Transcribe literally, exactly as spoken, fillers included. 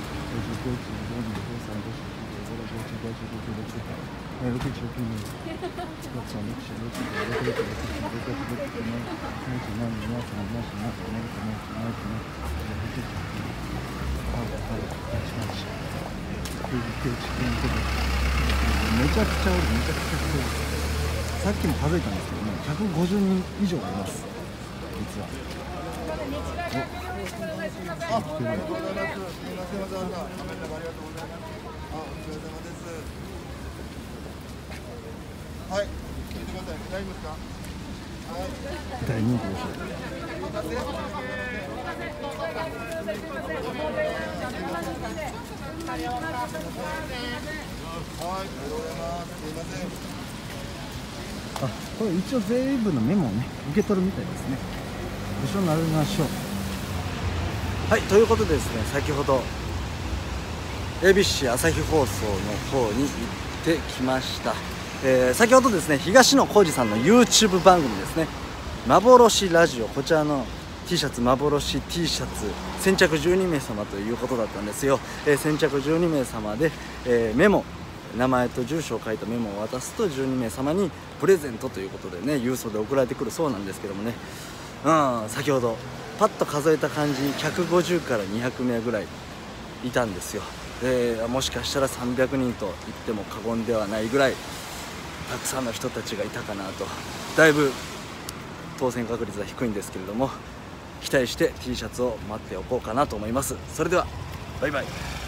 めちゃくちゃおる、めちゃくちゃおる。さっきも数えたんですけどね、ひゃくごじゅうにん以上います、実は。お、あ、来てる。はい、聞いてください。大丈夫ですか？はい。大人気です。あ、これ一応全部のメモをね受け取るみたいですね。一緒になりましょう。はい、ということでですね、先ほど エービーシー 朝日放送の方に行ってきました。えー、先ほどですね、東野幸治さんの YouTube 番組ですね、幻ラジオ、こちらの T シャツ、幻 T シャツ先着じゅうにめい様ということだったんですよ。えー、先着じゅうにめい様で、えー、メモ、名前と住所を書いたメモを渡すとじゅうにめい様にプレゼントということでね、郵送で送られてくるそうなんですけどもね、うん、先ほどパッと数えた感じひゃくごじゅうからにひゃくめいぐらいいたんですよ。えー、もしかしたらさんびゃくにんと言っても過言ではないぐらいたくさんの人たちがいたかなと。だいぶ当選確率は低いんですけれども、期待して T シャツを待っておこうかなと思います。それではバイバイ。